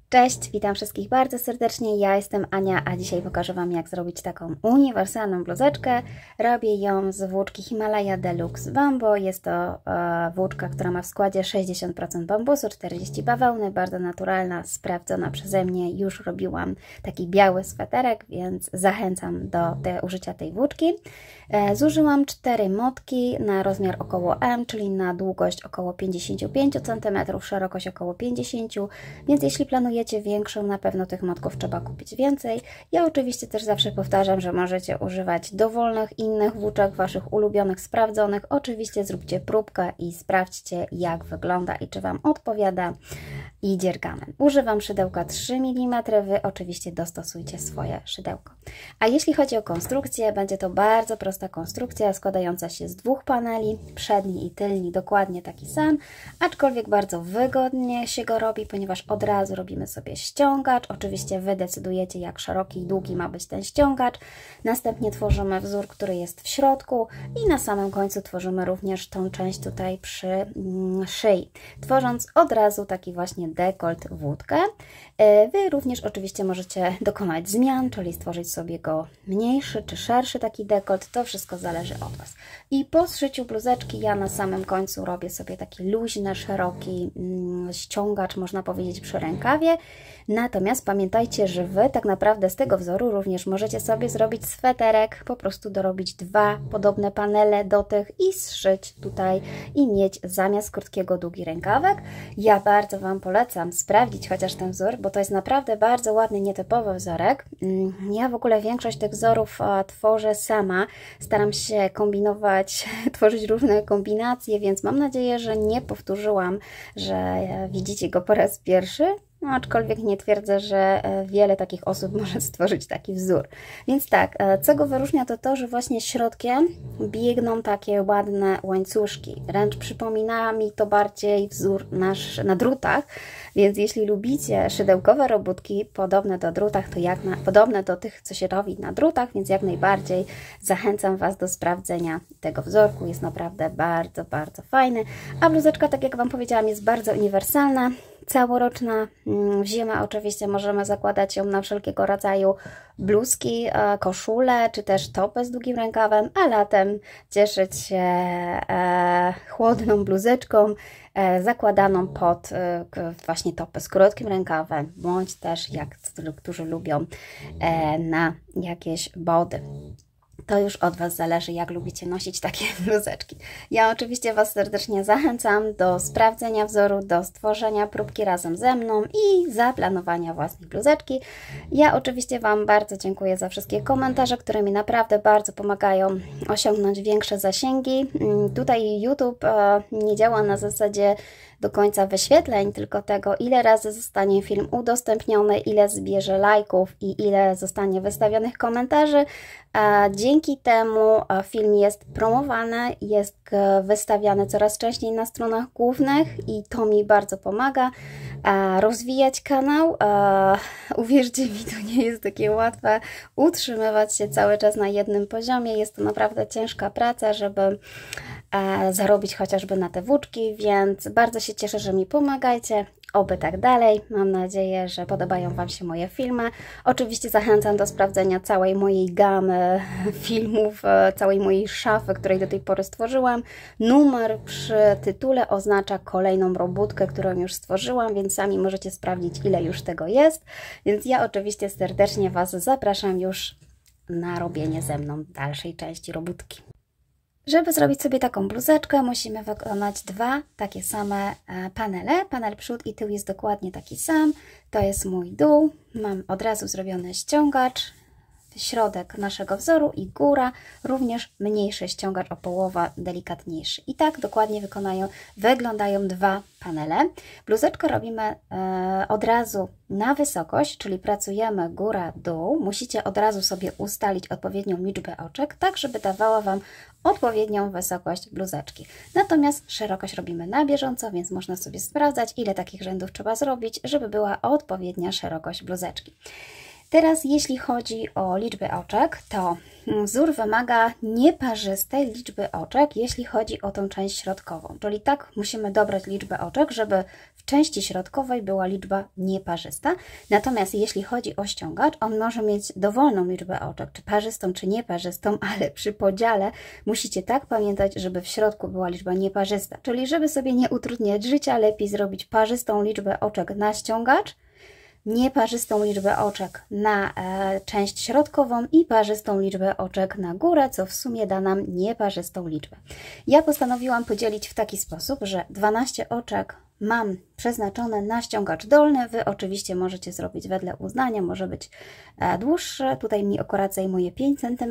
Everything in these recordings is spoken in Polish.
Cześć, witam wszystkich bardzo serdecznie, ja jestem Ania, a dzisiaj pokażę Wam, jak zrobić taką uniwersalną bluzeczkę. Robię ją z włóczki Himalaya Deluxe Bambo. Jest to włóczka, która ma w składzie 60% bambusu, 40% bawełny, bardzo naturalna, sprawdzona przeze mnie. Już robiłam taki biały sweterek, więc zachęcam do użycia tej włóczki. Zużyłam 4 motki na rozmiar około M, czyli na długość około 55 cm, szerokość około 50 cm, więc jeśli planujecie większą, na pewno tych motków trzeba kupić więcej. Ja oczywiście też zawsze powtarzam, że możecie używać dowolnych innych włóczek, Waszych ulubionych, sprawdzonych. Oczywiście zróbcie próbkę i sprawdźcie, jak wygląda i czy Wam odpowiada i dziergamy. Używam szydełka 3 mm, Wy oczywiście dostosujcie swoje szydełko. A jeśli chodzi o konstrukcję, będzie to bardzo prosta konstrukcja składająca się z 2 paneli, przedni i tylni dokładnie taki sam, aczkolwiek bardzo wygodnie się go robi, ponieważ od razu robimy sobie ściągacz. Oczywiście Wy decydujecie, jak szeroki i długi ma być ten ściągacz. Następnie tworzymy wzór, który jest w środku i na samym końcu tworzymy również tą część tutaj przy szyi, tworząc od razu taki właśnie dekolt, włódkę. Wy również oczywiście możecie dokonać zmian, czyli stworzyć sobie go mniejszy czy szerszy taki dekolt, to wszystko zależy od Was. I po zszyciu bluzeczki ja na samym końcu robię sobie taki luźny, szeroki ściągacz, można powiedzieć, przy rękawie. Natomiast pamiętajcie, że Wy tak naprawdę z tego wzoru również możecie sobie zrobić sweterek, po prostu dorobić 2 podobne panele do tych i zszyć tutaj i mieć zamiast krótkiego długi rękawek. Ja bardzo Wam polecam sprawdzić chociaż ten wzór, bo to jest naprawdę bardzo ładny, nietypowy wzorek. Ja w ogóle większość tych wzorów tworzę sama, staram się kombinować, tworzyć różne kombinacje, więc mam nadzieję, że nie powtórzyłam, że widzicie go po raz pierwszy. No, aczkolwiek nie twierdzę, że wiele takich osób może stworzyć taki wzór. Więc tak, co go wyróżnia, to to, że właśnie środkiem biegną takie ładne łańcuszki. Wręcz przypomina mi to bardziej wzór nasz na drutach, więc jeśli lubicie szydełkowe robótki podobne do drutach, to podobne do tych, co się robi na drutach, więc jak najbardziej zachęcam Was do sprawdzenia tego wzorku. Jest naprawdę bardzo, bardzo fajny. A bluzeczka, tak jak Wam powiedziałam, jest bardzo uniwersalna. Całoroczna. W zimę oczywiście możemy zakładać ją na wszelkiego rodzaju bluzki, koszule, czy też topy z długim rękawem, a latem cieszyć się chłodną bluzeczką zakładaną pod właśnie topy z krótkim rękawem, bądź też, jak którzy lubią, na jakieś body. To już od Was zależy, jak lubicie nosić takie bluzeczki. Ja oczywiście Was serdecznie zachęcam do sprawdzenia wzoru, do stworzenia próbki razem ze mną i zaplanowania własnej bluzeczki. Ja oczywiście Wam bardzo dziękuję za wszystkie komentarze, które mi naprawdę bardzo pomagają osiągnąć większe zasięgi. Tutaj YouTube nie działa na zasadzie do końca wyświetleń, tylko tego, ile razy zostanie film udostępniony, ile zbierze lajków i ile zostanie wystawionych komentarzy. Dzięki temu film jest promowany, jest wystawiany coraz częściej na stronach głównych i to mi bardzo pomaga rozwijać kanał. Uwierzcie mi, to nie jest takie łatwe utrzymywać się cały czas na jednym poziomie. Jest to naprawdę ciężka praca, żeby zarobić chociażby na te włóczki, więc bardzo się cieszę, że mi pomagacie. Oby tak dalej. Mam nadzieję, że podobają Wam się moje filmy. Oczywiście zachęcam do sprawdzenia całej mojej gamy filmów, całej mojej szafy, której do tej pory stworzyłam. Numer przy tytule oznacza kolejną robótkę, którą już stworzyłam, więc sami możecie sprawdzić, ile już tego jest. Więc ja oczywiście serdecznie Was zapraszam już na robienie ze mną dalszej części robótki. Żeby zrobić sobie taką bluzeczkę, musimy wykonać 2 takie same panele. Panel przód i tył jest dokładnie taki sam. To jest mój dół. Mam od razu zrobiony ściągacz, środek naszego wzoru i góra, również mniejszy ściągacz o połowę delikatniejszy. I tak dokładnie wyglądają 2 panele. Bluzeczkę robimy od razu na wysokość, czyli pracujemy góra-dół. Musicie od razu sobie ustalić odpowiednią liczbę oczek, tak żeby dawała Wam odpowiednią wysokość bluzeczki. Natomiast szerokość robimy na bieżąco, więc można sobie sprawdzać, ile takich rzędów trzeba zrobić, żeby była odpowiednia szerokość bluzeczki. Teraz jeśli chodzi o liczbę oczek, to wzór wymaga nieparzystej liczby oczek, jeśli chodzi o tą część środkową. Czyli tak musimy dobrać liczbę oczek, żeby w części środkowej była liczba nieparzysta. Natomiast jeśli chodzi o ściągacz, on może mieć dowolną liczbę oczek, czy parzystą, czy nieparzystą, ale przy podziale musicie tak pamiętać, żeby w środku była liczba nieparzysta. Czyli żeby sobie nie utrudniać życia, lepiej zrobić parzystą liczbę oczek na ściągacz, nieparzystą liczbę oczek na część środkową i parzystą liczbę oczek na górę, co w sumie da nam nieparzystą liczbę. Ja postanowiłam podzielić w taki sposób, że 12 oczek mam przeznaczone na ściągacz dolny. Wy oczywiście możecie zrobić wedle uznania, może być dłuższe. Tutaj mi akurat zajmuje 5 cm.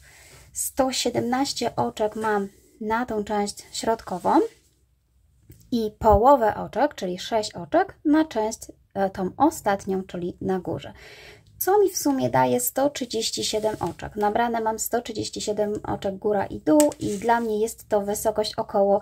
117 oczek mam na tą część środkową i połowę oczek, czyli 6 oczek na część tą ostatnią, czyli na górze. Co mi w sumie daje 137 oczek. Nabrane mam 137 oczek góra i dół i dla mnie jest to wysokość około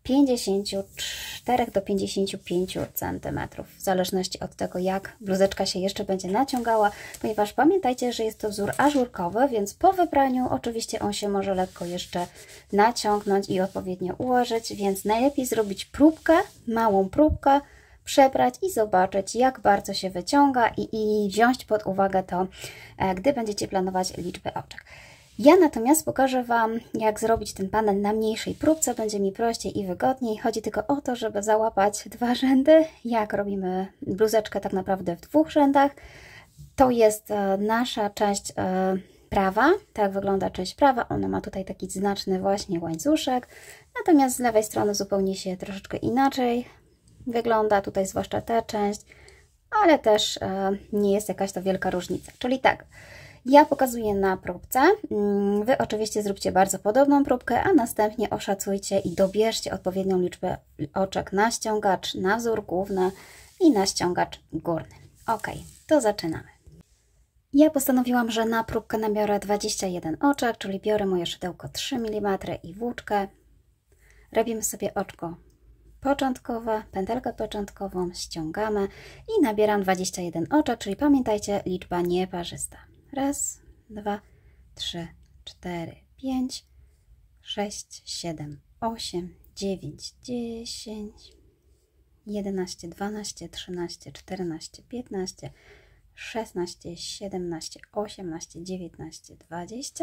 54 do 55 cm, w zależności od tego, jak bluzeczka się jeszcze będzie naciągała, ponieważ pamiętajcie, że jest to wzór ażurkowy, więc po wypraniu oczywiście on się może lekko jeszcze naciągnąć i odpowiednio ułożyć, więc najlepiej zrobić próbkę, małą próbkę, przebrać i zobaczyć, jak bardzo się wyciąga i wziąć pod uwagę to, gdy będziecie planować liczbę oczek. Ja natomiast pokażę Wam, jak zrobić ten panel na mniejszej próbce, będzie mi prościej i wygodniej. Chodzi tylko o to, żeby załapać 2 rzędy, jak robimy bluzeczkę tak naprawdę w 2 rzędach. To jest nasza część prawa, tak wygląda część prawa, ona ma tutaj taki znaczny właśnie łańcuszek, natomiast z lewej strony zupełnie się troszeczkę inaczej wygląda, tutaj zwłaszcza ta część, ale też nie jest jakaś to wielka różnica. Czyli tak, ja pokazuję na próbce, Wy oczywiście zróbcie bardzo podobną próbkę, a następnie oszacujcie i dobierzcie odpowiednią liczbę oczek na ściągacz, na wzór główny i na ściągacz górny. Ok, to zaczynamy. Ja postanowiłam, że na próbkę nabiorę 21 oczek, czyli biorę moje szydełko 3 mm i włóczkę. Robimy sobie oczko początkowe, pętelkę początkową, ściągamy i nabieram 21 oczek, czyli pamiętajcie, liczba nieparzysta. 1, 2, 3, 4, 5, 6, 7, 8, 9, 10, 11, 12, 13, 14, 15, 16, 17, 18, 19, 20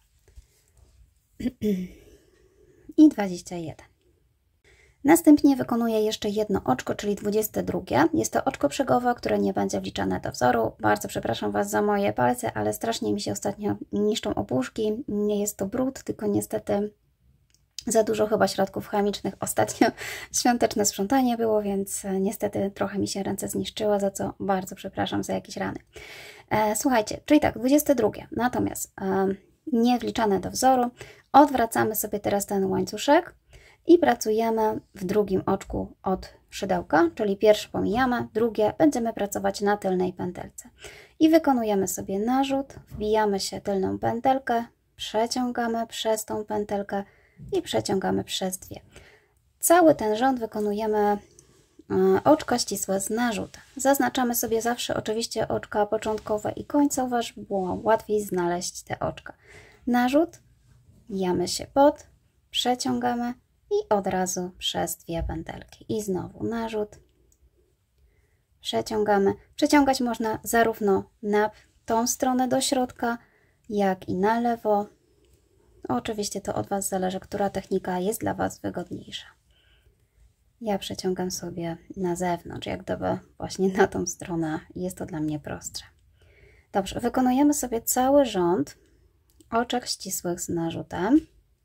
i 21. Następnie wykonuję jeszcze jedno oczko, czyli 22. Jest to oczko przegowe, które nie będzie wliczane do wzoru. Bardzo przepraszam Was za moje palce, ale strasznie mi się ostatnio niszczą opuszki. Nie jest to brud, tylko niestety za dużo chyba środków chemicznych. Ostatnio świąteczne sprzątanie było, więc niestety trochę mi się ręce zniszczyły, za co bardzo przepraszam za jakieś rany. Słuchajcie, czyli tak, 22. Natomiast nie wliczane do wzoru. Odwracamy sobie teraz ten łańcuszek i pracujemy w drugim oczku od szydełka, czyli pierwsze pomijamy, drugie będziemy pracować na tylnej pętelce. I wykonujemy sobie narzut, wbijamy się tylną pętelkę, przeciągamy przez tą pętelkę i przeciągamy przez dwie. Cały ten rząd wykonujemy oczka ścisłe z narzutem. Zaznaczamy sobie zawsze oczywiście oczka początkowe i końcowe, żeby było łatwiej znaleźć te oczka. Narzut, wbijamy się pod, przeciągamy i od razu przez dwie pętelki. I znowu narzut, przeciągamy. Przeciągać można zarówno na tą stronę do środka, jak i na lewo. Oczywiście to od Was zależy, która technika jest dla Was wygodniejsza. Ja przeciągam sobie na zewnątrz, jak gdyby właśnie na tą stronę, jest to dla mnie prostsze. Dobrze, wykonujemy sobie cały rząd oczek ścisłych z narzutem,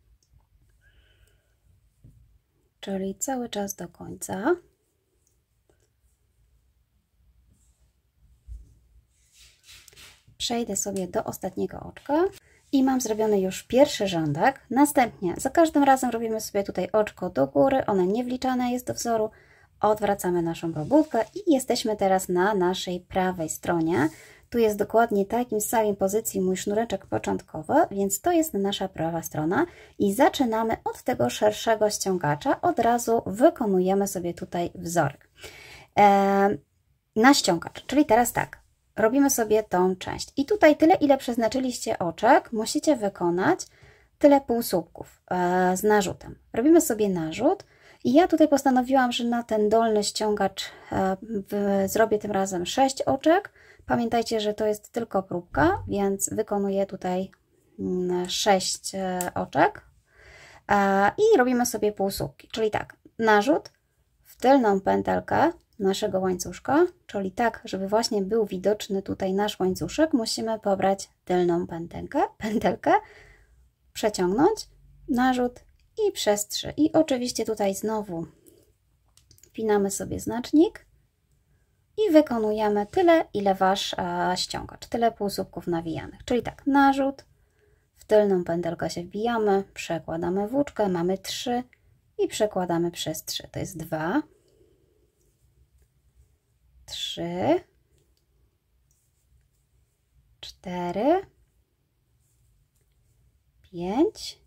czyli cały czas do końca. Przejdę sobie do ostatniego oczka i mam zrobiony już pierwszy rządek. Następnie za każdym razem robimy sobie tutaj oczko do góry, one nie wliczane jest do wzoru. Odwracamy naszą robótkę i jesteśmy teraz na naszej prawej stronie. Tu jest dokładnie takim samym pozycji mój sznureczek początkowy, więc to jest nasza prawa strona i zaczynamy od tego szerszego ściągacza. Od razu wykonujemy sobie tutaj wzorek na ściągacz, czyli teraz tak. robimy sobie tą część. I tutaj tyle, ile przeznaczyliście oczek, musicie wykonać tyle półsłupków z narzutem. Robimy sobie narzut i ja tutaj postanowiłam, że na ten dolny ściągacz zrobię tym razem 6 oczek. Pamiętajcie, że to jest tylko próbka, więc wykonuję tutaj 6 oczek i robimy sobie półsłupki. Czyli tak, narzut w tylną pętelkę naszego łańcuszka, czyli tak, żeby właśnie był widoczny tutaj nasz łańcuszek, musimy pobrać tylną pętelkę, przeciągnąć, narzut i przez 3. I oczywiście tutaj znowu wpinamy sobie znacznik i wykonujemy tyle, ile Wasz ściągacz, tyle półsłupków nawijanych. Czyli tak, narzut, w tylną pętelkę się wbijamy, przekładamy włóczkę, mamy 3 i przekładamy przez 3. To jest 2, 3, 4, 5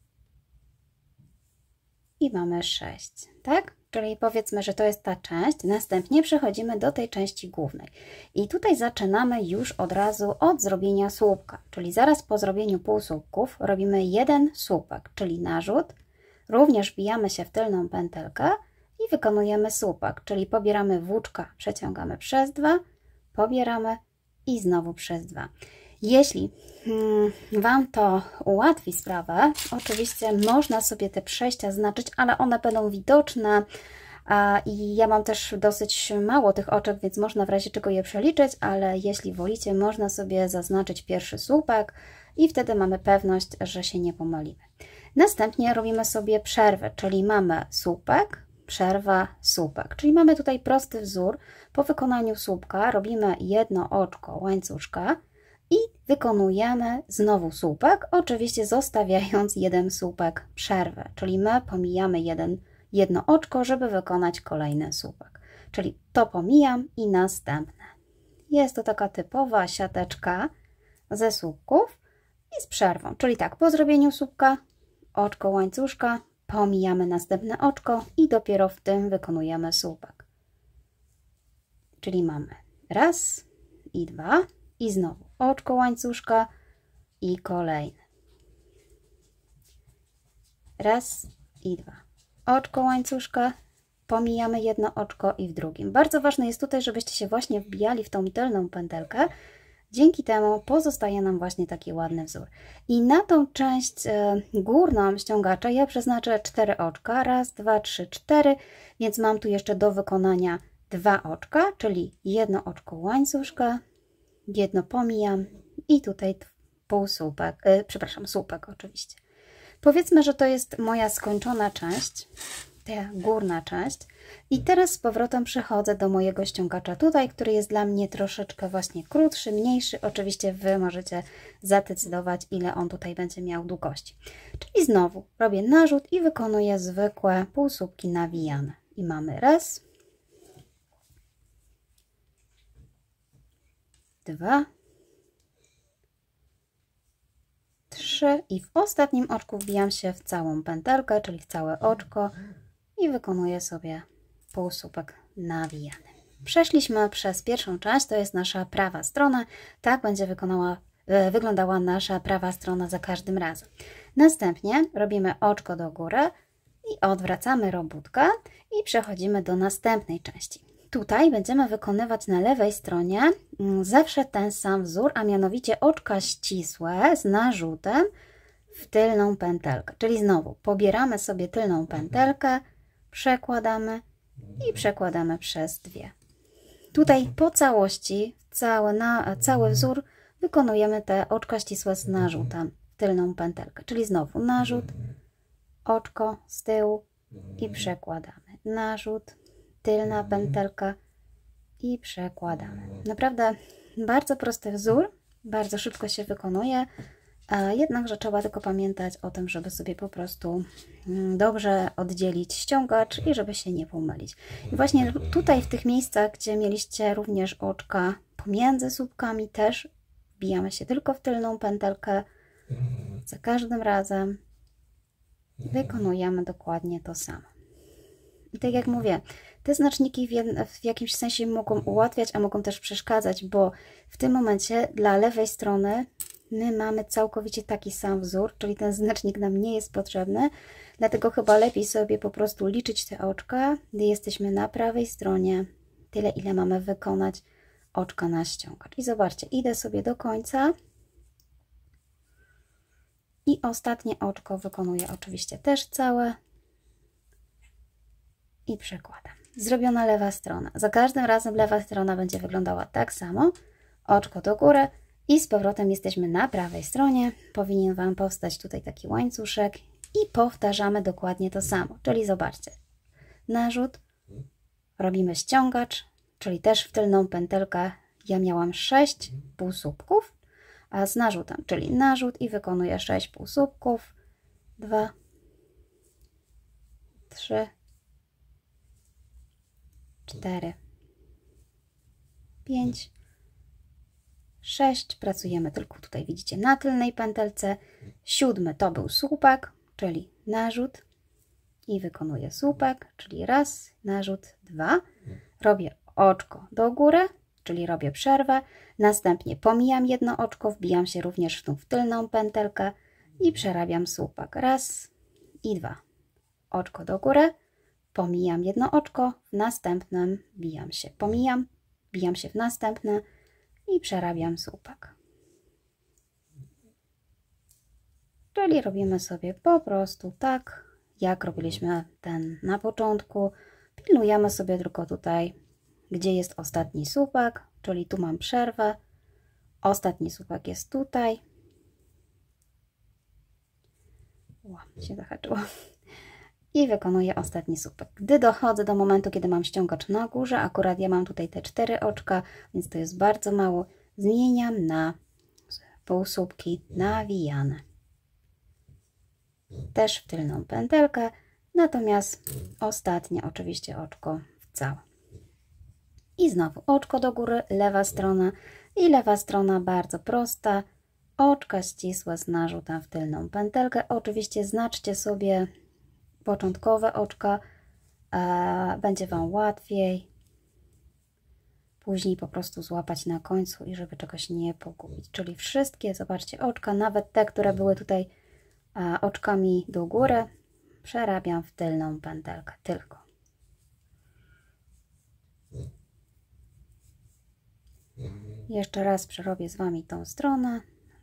i mamy 6, tak? Czyli powiedzmy, że to jest ta część. Następnie przechodzimy do tej części głównej. I tutaj zaczynamy już od razu od zrobienia słupka. Czyli zaraz po zrobieniu półsłupków robimy jeden słupek, czyli narzut. Również wbijamy się w tylną pętelkę i wykonujemy słupek, czyli pobieramy włóczkę, przeciągamy przez 2, pobieramy i znowu przez 2. Jeśli Wam to ułatwi sprawę, oczywiście można sobie te przejścia znaczyć, ale one będą widoczne i ja mam też dosyć mało tych oczek, więc można w razie czego je przeliczyć, ale jeśli wolicie, można sobie zaznaczyć pierwszy słupek i wtedy mamy pewność, że się nie pomylimy. Następnie robimy sobie przerwę, czyli mamy słupek, przerwa, słupek, czyli mamy tutaj prosty wzór. Po wykonaniu słupka robimy jedno oczko łańcuszka i wykonujemy znowu słupek, oczywiście zostawiając jeden słupek przerwę, czyli my pomijamy jedno oczko, żeby wykonać kolejny słupek. Czyli to pomijam i następne. Jest to taka typowa siateczka ze słupków i z przerwą, czyli tak, po zrobieniu słupka, oczko łańcuszka, pomijamy następne oczko i dopiero w tym wykonujemy słupek. Czyli mamy raz i 2 i znowu oczko łańcuszka i kolejne. Raz i 2. Oczko łańcuszka, pomijamy jedno oczko i w drugim. Bardzo ważne jest tutaj, żebyście się właśnie wbijali w tą tylną pętelkę. Dzięki temu pozostaje nam właśnie taki ładny wzór. I na tą część górną ściągacza ja przeznaczę 4 oczka. Raz, 2, 3, 4. Więc mam tu jeszcze do wykonania 2 oczka, czyli jedno oczko łańcuszka, jedno pomijam i tutaj półsłupek, słupek oczywiście. Powiedzmy, że to jest moja skończona część, ta górna część. I teraz z powrotem przechodzę do mojego ściągacza tutaj, który jest dla mnie troszeczkę właśnie krótszy, mniejszy. Oczywiście Wy możecie zadecydować, ile on tutaj będzie miał długości. Czyli znowu robię narzut i wykonuję zwykłe półsłupki nawijane. I mamy raz, 2, 3 i w ostatnim oczku wbijam się w całą pętelkę, czyli w całe oczko i wykonuję sobie półsłupek nawijany. Przeszliśmy przez pierwszą część, to jest nasza prawa strona. Tak będzie wyglądała nasza prawa strona za każdym razem. Następnie robimy oczko do góry i odwracamy robótkę i przechodzimy do następnej części. Tutaj będziemy wykonywać na lewej stronie zawsze ten sam wzór, a mianowicie oczka ścisłe z narzutem w tylną pętelkę. Czyli znowu pobieramy sobie tylną pętelkę, przekładamy i przekładamy przez 2. Tutaj po całości, cały wzór wykonujemy te oczka ścisłe z narzutem w tylną pętelkę. Czyli znowu narzut, oczko z tyłu i przekładamy. Narzut, tylna pętelka i przekładamy. Naprawdę bardzo prosty wzór, bardzo szybko się wykonuje, jednakże trzeba tylko pamiętać o tym, żeby sobie po prostu dobrze oddzielić ściągacz i żeby się nie pomylić. I właśnie tutaj w tych miejscach, gdzie mieliście również oczka pomiędzy słupkami, też wbijamy się tylko w tylną pętelkę. Za każdym razem wykonujemy dokładnie to samo. I tak jak mówię, Te znaczniki w jakimś sensie mogą ułatwiać, a mogą też przeszkadzać, bo w tym momencie dla lewej strony my mamy całkowicie taki sam wzór, czyli ten znacznik nam nie jest potrzebny, dlatego chyba lepiej sobie po prostu liczyć te oczka, gdy jesteśmy na prawej stronie, tyle ile mamy wykonać oczka na ściągacz. I zobaczcie, idę sobie do końca i ostatnie oczko wykonuję oczywiście też całe i przekładam. Zrobiona lewa strona. Za każdym razem lewa strona będzie wyglądała tak samo. Oczko do góry i z powrotem jesteśmy na prawej stronie. Powinien Wam powstać tutaj taki łańcuszek i powtarzamy dokładnie to samo. Czyli zobaczcie, narzut, robimy ściągacz, czyli też w tylną pętelkę ja miałam 6 półsłupków, a z narzutem, czyli narzut i wykonuję 6 półsłupków, 2, 3, 4, 5, 6. Pracujemy tylko tutaj, widzicie, na tylnej pętelce. 7 to był słupek, czyli narzut i wykonuję słupek, czyli raz, narzut, 2. Robię oczko do góry, czyli robię przerwę. Następnie pomijam jedno oczko, wbijam się również w tą tylną pętelkę i przerabiam słupek. Raz i 2. Oczko do góry. Pomijam jedno oczko, w następnym bijam się, bijam się w następne i przerabiam słupek. Czyli robimy sobie po prostu tak, jak robiliśmy ten na początku. Pilnujemy sobie tylko tutaj, gdzie jest ostatni słupek, czyli tu mam przerwę. Ostatni słupek jest tutaj. Się zahaczyło. I wykonuję ostatni słupek. Gdy dochodzę do momentu, kiedy mam ściągacz na górze, akurat ja mam tutaj te 4 oczka, więc to jest bardzo mało, zmieniam na półsłupki nawijane. Też w tylną pętelkę, natomiast ostatnie oczywiście oczko w całe. I znowu oczko do góry, lewa strona i lewa strona bardzo prosta. Oczka ścisłe z narzutem w tylną pętelkę. Oczywiście znaczcie sobie początkowe oczka, będzie Wam łatwiej później po prostu złapać na końcu i żeby czegoś nie pogubić. Czyli wszystkie, zobaczcie, oczka, nawet te, które były tutaj oczkami do góry, przerabiam w tylną pętelkę tylko. Jeszcze raz przerobię z Wami tą stronę.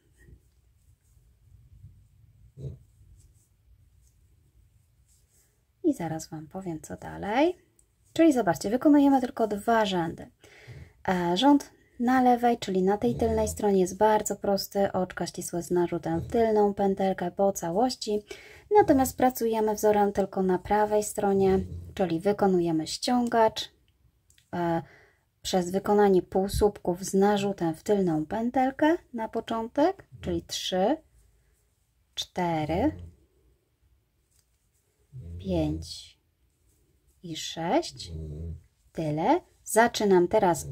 I zaraz Wam powiem, co dalej. Czyli zobaczcie, wykonujemy tylko 2 rzędy. Rząd na lewej, czyli na tej tylnej stronie jest bardzo prosty. Oczka ścisłe z narzutem w tylną pętelkę po całości. Natomiast pracujemy wzorem tylko na prawej stronie, czyli wykonujemy ściągacz przez wykonanie półsłupków z narzutem w tylną pętelkę na początek, czyli 3, 4, 5 i 6. Tyle. Zaczynam teraz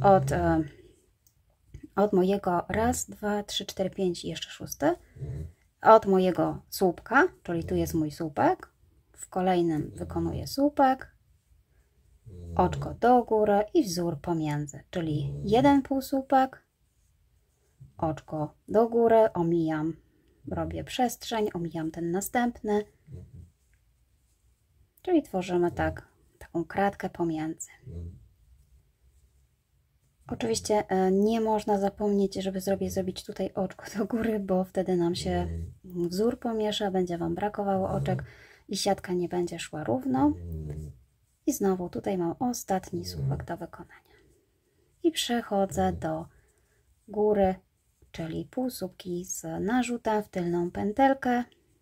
od mojego raz, 2, 3, 4, 5 i jeszcze 6. Od mojego słupka, czyli tu jest mój słupek. W kolejnym wykonuję słupek, oczko do góry i wzór pomiędzy, czyli jeden półsłupek, oczko do góry, omijam, robię przestrzeń, omijam ten następny. Czyli tworzymy taką kratkę pomiędzy. Oczywiście nie można zapomnieć, żeby zrobić tutaj oczko do góry, bo wtedy nam się wzór pomiesza, będzie Wam brakowało oczek i siatka nie będzie szła równo. I znowu tutaj mam ostatni słupek do wykonania. I przechodzę do góry, czyli półsłupki z narzutem w tylną pętelkę.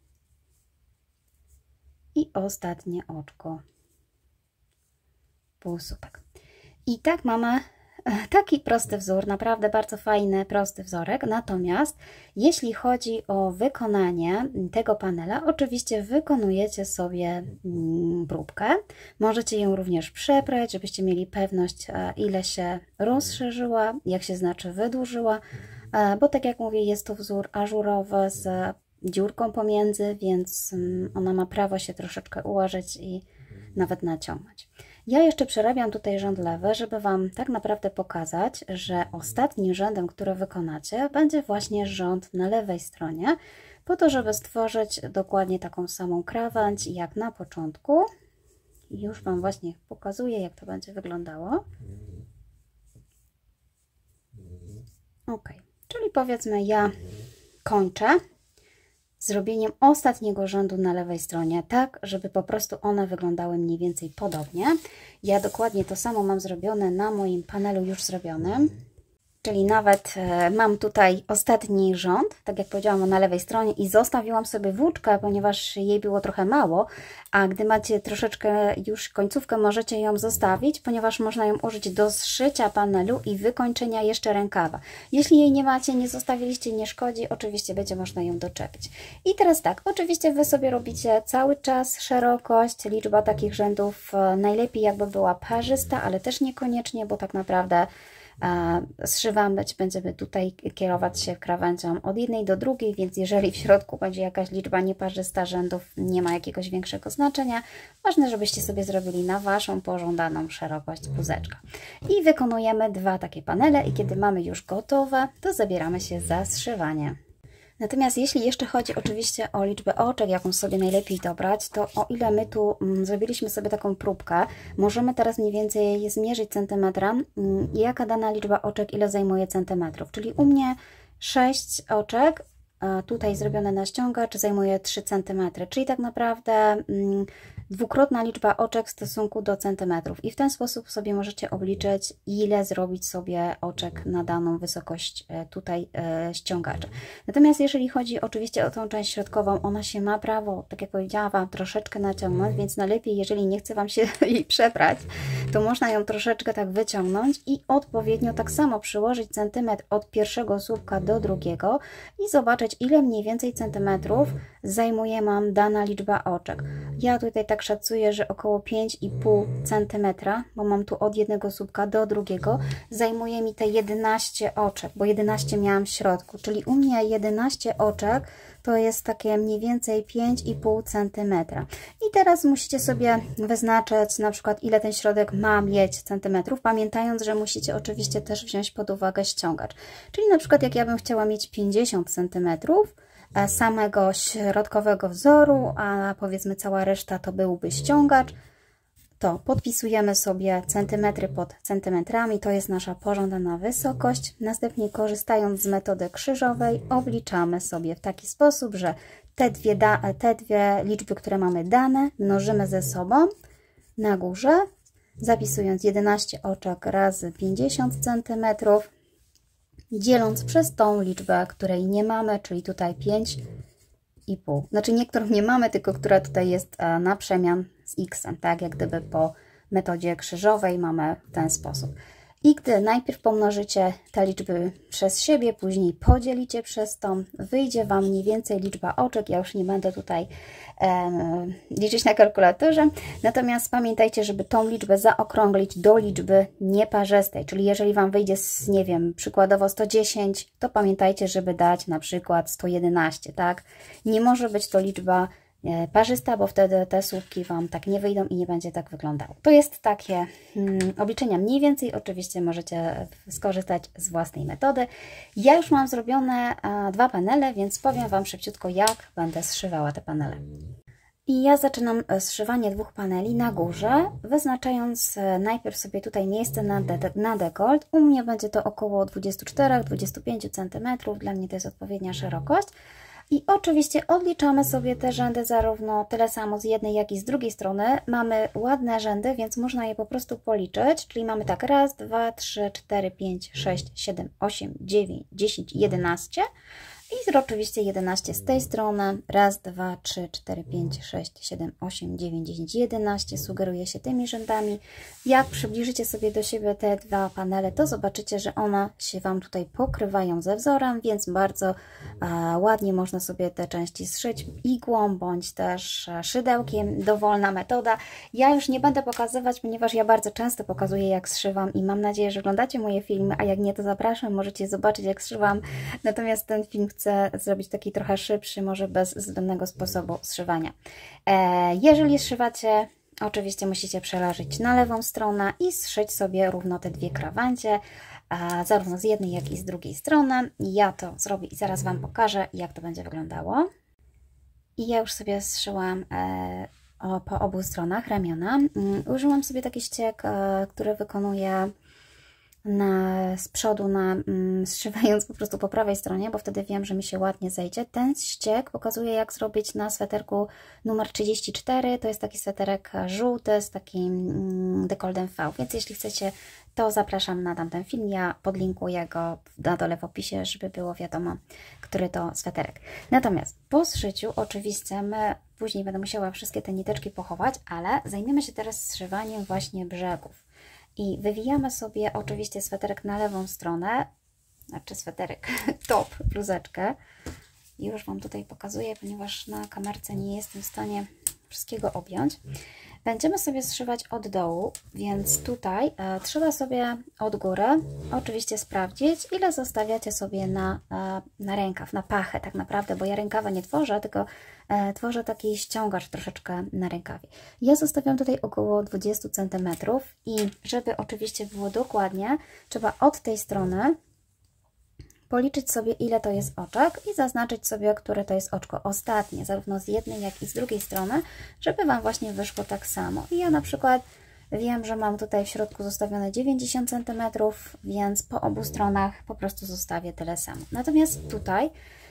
I ostatnie oczko, półsłupek. I tak mamy taki prosty wzór, naprawdę bardzo fajny, prosty wzorek. Natomiast jeśli chodzi o wykonanie tego panela, oczywiście wykonujecie sobie próbkę. Możecie ją również przeprać, żebyście mieli pewność, ile się rozszerzyła, jak się znaczy wydłużyła, bo tak jak mówię, jest to wzór ażurowy z dziurką pomiędzy, więc ona ma prawo się troszeczkę ułożyć i nawet naciągnąć. Ja jeszcze przerabiam tutaj rząd lewy, żeby Wam tak naprawdę pokazać, że ostatnim rzędem, który wykonacie, będzie właśnie rząd na lewej stronie, po to, żeby stworzyć dokładnie taką samą krawędź jak na początku. I już Wam właśnie pokazuję, jak to będzie wyglądało. Ok, czyli powiedzmy, ja kończę zrobieniem ostatniego rzędu na lewej stronie, tak, żeby po prostu one wyglądały mniej więcej podobnie. Ja dokładnie to samo mam zrobione na moim panelu już zrobionym. Czyli nawet mam tutaj ostatni rząd, tak jak powiedziałam, na lewej stronie i zostawiłam sobie włóczkę, ponieważ jej było trochę mało, a gdy macie troszeczkę już końcówkę, możecie ją zostawić, ponieważ można ją użyć do zszycia panelu i wykończenia jeszcze rękawa. Jeśli jej nie macie, nie zostawiliście, nie szkodzi, oczywiście będzie można ją doczepić. I teraz tak, oczywiście Wy sobie robicie cały czas szerokość, liczba takich rzędów najlepiej jakby była parzysta, ale też niekoniecznie, bo tak naprawdę będziemy tutaj kierować się krawędzią od jednej do drugiej, więc jeżeli w środku będzie jakaś liczba nieparzysta rzędów, nie ma jakiegoś większego znaczenia. Ważne, żebyście sobie zrobili na Waszą pożądaną szerokość puzeczka. I wykonujemy dwa takie panele i kiedy mamy już gotowe, to zabieramy się za zszywanie. Natomiast jeśli jeszcze chodzi oczywiście o liczbę oczek, jaką sobie najlepiej dobrać, to o ile my tu zrobiliśmy sobie taką próbkę, możemy teraz mniej więcej zmierzyć centymetrem, jaka dana liczba oczek ile zajmuje centymetrów. Czyli u mnie 6 oczek, tutaj zrobione na ściągacz, zajmuje 3 cm, czyli tak naprawdę dwukrotna liczba oczek w stosunku do centymetrów. I w ten sposób sobie możecie obliczyć, ile zrobić sobie oczek na daną wysokość tutaj ściągacza. Natomiast jeżeli chodzi oczywiście o tą część środkową, ona się ma prawo, tak jak powiedziałam, troszeczkę naciągnąć, więc najlepiej, jeżeli nie chce Wam się jej przebrać, to można ją troszeczkę tak wyciągnąć i odpowiednio tak samo przyłożyć centymetr od pierwszego słupka do drugiego i zobaczyć, ile mniej więcej centymetrów zajmuje nam dana liczba oczek. Ja tutaj tak szacuję, że około 5,5 cm, bo mam tu od jednego słupka do drugiego, zajmuje mi te 11 oczek, bo 11 miałam w środku, czyli u mnie 11 oczek to jest takie mniej więcej 5,5 cm. I teraz musicie sobie wyznaczyć na przykład, ile ten środek ma mieć centymetrów, pamiętając, że musicie oczywiście też wziąć pod uwagę ściągacz. Czyli na przykład jak ja bym chciała mieć 50 cm samego środkowego wzoru, a powiedzmy cała reszta to byłby ściągacz, to podpisujemy sobie centymetry pod centymetrami, to jest nasza pożądana wysokość. Następnie, korzystając z metody krzyżowej, obliczamy sobie w taki sposób, że te dwie liczby, które mamy dane, mnożymy ze sobą na górze, zapisując 11 oczek razy 50 cm, dzieląc przez tą liczbę, której nie mamy, czyli tutaj 5,5. Znaczy nie, którą nie mamy, tylko która tutaj jest na przemian z x, tak jak gdyby po metodzie krzyżowej mamy w ten sposób. I gdy najpierw pomnożycie te liczby przez siebie, później podzielicie przez to, wyjdzie Wam mniej więcej liczba oczek. Ja już nie będę tutaj liczyć na kalkulatorze, natomiast pamiętajcie, żeby tą liczbę zaokrąglić do liczby nieparzystej, czyli jeżeli Wam wyjdzie, nie wiem, przykładowo 110, to pamiętajcie, żeby dać na przykład 111, tak? Nie może być to liczba parzysta, bo wtedy te słupki Wam tak nie wyjdą i nie będzie tak wyglądało. To jest takie obliczenia mniej więcej, oczywiście możecie skorzystać z własnej metody. Ja już mam zrobione dwa panele, więc powiem Wam szybciutko, jak będę zszywała te panele. I ja zaczynam zszywanie dwóch paneli na górze, wyznaczając najpierw sobie tutaj miejsce na dekolt. U mnie będzie to około 24-25 cm, dla mnie to jest odpowiednia szerokość. I oczywiście odliczamy sobie te rzędy zarówno tyle samo z jednej, jak i z drugiej strony. Mamy ładne rzędy, więc można je po prostu policzyć, czyli mamy tak 1, 2, 3, 4, 5, 6, 7, 8, 9, 10, 11 i oczywiście 11 z tej strony. 1, 2, 3, 4, 5, 6, 7, 8, 9, 10, 11 sugeruje się tymi rzędami. Jak przybliżycie sobie do siebie te dwa panele, to zobaczycie, że one się Wam tutaj pokrywają ze wzorem, więc bardzo ładnie można sobie te części zszyć igłą bądź też szydełkiem. Dowolna metoda. Ja już nie będę pokazywać, ponieważ ja bardzo często pokazuję, jak zszywam i mam nadzieję, że oglądacie moje filmy, a jak nie, to zapraszam, możecie zobaczyć, jak zszywam. Natomiast ten film chcę zrobić taki trochę szybszy, może bez zbędnego sposobu zszywania. Jeżeli zszywacie Oczywiście musicie przełożyć na lewą stronę i zszyć sobie równo te dwie krawędzie, zarówno z jednej, jak i z drugiej strony. Ja to zrobię i zaraz Wam pokażę, jak to będzie wyglądało. I ja już sobie zszyłam po obu stronach ramiona. Użyłam sobie taki ścieg, który wykonuję z przodu, zszywając po prostu po prawej stronie, bo wtedy wiem, że mi się ładnie zejdzie. Ten ścieg pokazuje, jak zrobić na sweterku numer 34. To jest taki sweterek żółty z takim dekoltem V, więc jeśli chcecie, to zapraszam na tamten film. Ja podlinkuję go na dole w opisie, żeby było wiadomo, który to sweterek. Natomiast po zszyciu oczywiście później będę musiała wszystkie te niteczki pochować, ale zajmiemy się teraz zszywaniem właśnie brzegów. I wywijamy sobie oczywiście sweterek na lewą stronę, znaczy sweterek, top, bluzeczkę. I już Wam tutaj pokazuję, ponieważ na kamerce nie jestem w stanie wszystkiego objąć. Będziemy sobie zszywać od dołu, więc tutaj trzeba sobie od góry oczywiście sprawdzić, ile zostawiacie sobie na rękaw, na pachę tak naprawdę, bo ja rękawa nie tworzę, tylko tworzę taki ściągacz troszeczkę na rękawie. Ja zostawiam tutaj około 20 cm i żeby oczywiście było dokładnie, trzeba od tej strony policzyć sobie, ile to jest oczek i zaznaczyć sobie, które to jest oczko ostatnie, zarówno z jednej, jak i z drugiej strony, żeby Wam właśnie wyszło tak samo. I ja na przykład wiem, że mam tutaj w środku zostawione 90 cm, więc po obu stronach po prostu zostawię tyle samo. Natomiast tutaj,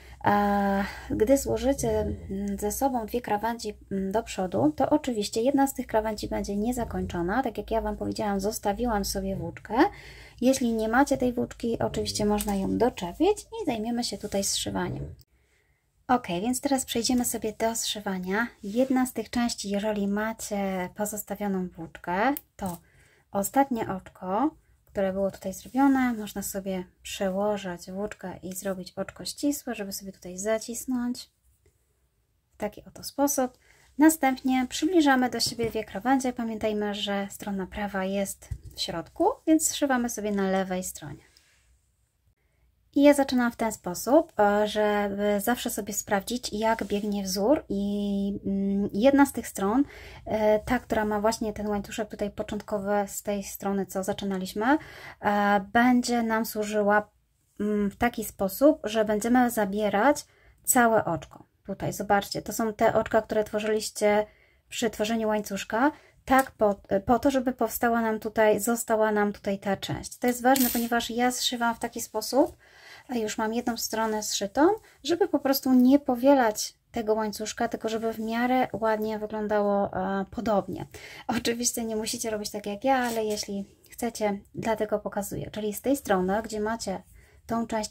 gdy złożycie ze sobą dwie krawędzi do przodu, to oczywiście jedna z tych krawędzi będzie niezakończona. Tak jak ja Wam powiedziałam, zostawiłam sobie włóczkę. Jeśli nie macie tej włóczki, oczywiście można ją doczepić i zajmiemy się tutaj zszywaniem. Ok, więc teraz przejdziemy sobie do zszywania. Jedna z tych części, jeżeli macie pozostawioną włóczkę, to ostatnie oczko, które było tutaj zrobione, można sobie przełożyć włóczkę i zrobić oczko ścisłe, żeby sobie tutaj zacisnąć w taki oto sposób. Następnie przybliżamy do siebie dwie krawędzie. Pamiętajmy, że strona prawa jest w środku, więc zszywamy sobie na lewej stronie. I ja zaczynam w ten sposób, żeby zawsze sobie sprawdzić, jak biegnie wzór i jedna z tych stron, ta, która ma właśnie ten łańcuszek tutaj początkowy z tej strony, co zaczynaliśmy, będzie nam służyła w taki sposób, że będziemy zabierać całe oczko. Tutaj, zobaczcie, to są te oczka, które tworzyliście przy tworzeniu łańcuszka, tak po to, żeby powstała nam tutaj, została nam tutaj ta część. To jest ważne, ponieważ ja zszywam w taki sposób, a już mam jedną stronę zszytą, żeby po prostu nie powielać tego łańcuszka, tylko żeby w miarę ładnie wyglądało podobnie. Oczywiście nie musicie robić tak jak ja, ale jeśli chcecie, dlatego pokazuję. Czyli z tej strony, gdzie macie tą część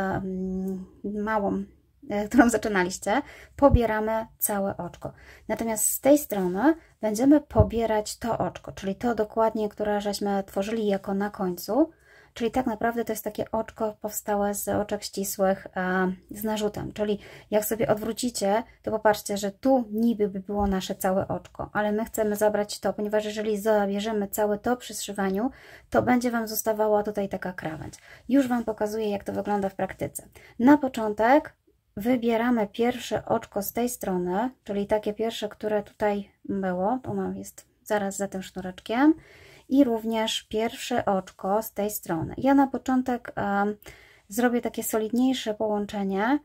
małą, którą zaczynaliście, pobieramy całe oczko. Natomiast z tej strony będziemy pobierać to oczko, czyli to dokładnie, które żeśmy tworzyli jako na końcu. Czyli tak naprawdę to jest takie oczko powstałe z oczek ścisłych z narzutem. Czyli jak sobie odwrócicie, to popatrzcie, że tu niby by było nasze całe oczko, ale my chcemy zabrać to, ponieważ jeżeli zabierzemy całe to przy zszywaniu, to będzie Wam zostawała tutaj taka krawędź. Już Wam pokazuję, jak to wygląda w praktyce. Na początek wybieramy pierwsze oczko z tej strony, czyli takie pierwsze, które tutaj było, to jest zaraz za tym sznureczkiem. I również pierwsze oczko z tej strony. Ja na początek zrobię takie solidniejsze połączenie,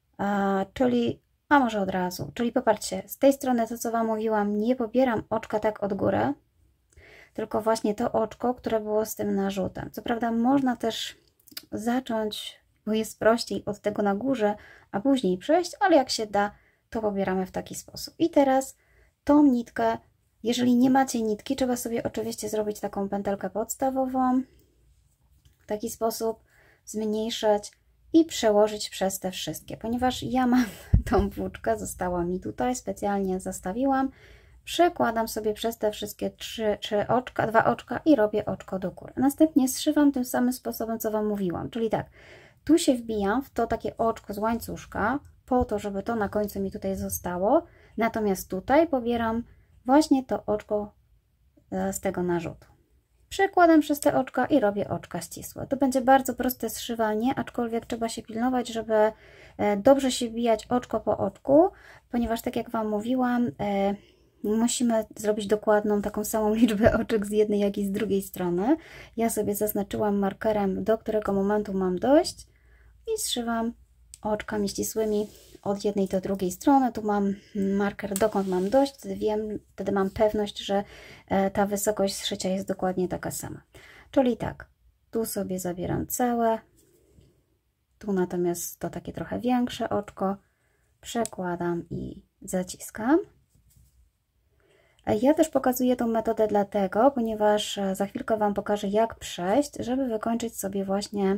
a może od razu. Czyli popatrzcie, z tej strony to, co Wam mówiłam, nie pobieram oczka tak od góry, tylko właśnie to oczko, które było z tym narzutem. Co prawda można też zacząć, bo jest prościej, od tego na górze, a później przejść, ale jak się da, to pobieramy w taki sposób. I teraz tą nitkę, jeżeli nie macie nitki, trzeba sobie oczywiście zrobić taką pętelkę podstawową, w taki sposób zmniejszyć i przełożyć przez te wszystkie. Ponieważ ja mam tą włóczkę, została mi tutaj, specjalnie zastawiłam, przekładam sobie przez te wszystkie dwa oczka i robię oczko do góry. Następnie zszywam tym samym sposobem, co Wam mówiłam, czyli tak, tu się wbijam w to takie oczko z łańcuszka, po to, żeby to na końcu mi tutaj zostało, natomiast tutaj pobieram właśnie to oczko z tego narzutu. Przekładam przez te oczka i robię oczka ścisłe. To będzie bardzo proste zszywanie, aczkolwiek trzeba się pilnować, żeby dobrze się wbijać oczko po oczku, ponieważ tak jak Wam mówiłam, musimy zrobić dokładną, taką samą liczbę oczek z jednej, jak i z drugiej strony. Ja sobie zaznaczyłam markerem, do którego momentu mam dojść i zszywam oczkami ścisłymi od jednej do drugiej strony. Tu mam marker, dokąd mam dojść, wtedy wiem, wtedy mam pewność, że ta wysokość zszycia jest dokładnie taka sama. Czyli tak, tu sobie zabieram całe, tu natomiast to takie trochę większe oczko, przekładam i zaciskam. Ja też pokazuję tą metodę dlatego, ponieważ za chwilkę Wam pokażę, jak przejść, żeby wykończyć sobie właśnie